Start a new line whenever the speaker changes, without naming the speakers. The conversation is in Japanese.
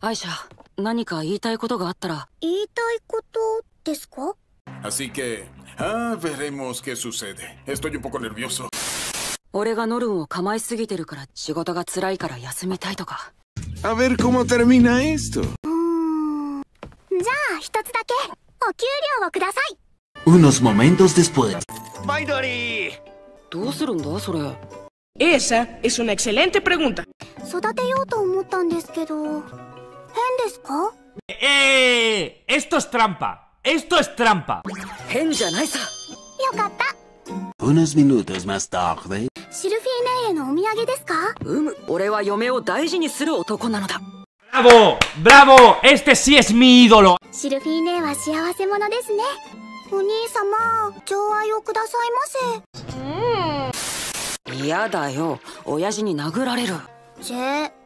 アイシャ、何か言いたいことがあったら。
言いたいことですか？
Así que, veremos qué sucede. Estoy un poco nervioso.
俺がノルンを構いすぎてるから仕事が辛いから休みたいとか。
A ver cómo termina esto.
じゃあ一つだけお給料をください。
Unos momentos después.
どうするんだそれ。
Esa es una excelente pregunta.
育てようと思ったんですけど、変ですか？
Esto es trampa. Esto es trampa.
変じゃないさ。
よかった。
Unos minutos más tarde.
シルフィーネへのお土産ですか？
俺は嫁を大事にする男なのだ。
¡Bravo! ¡Bravo! ¡Este sí es mi ídolo!
シルフィーネは幸せ者ですね。お兄様、寵愛をくださいませ。
嫌だよ、親父に殴られる。
ジェ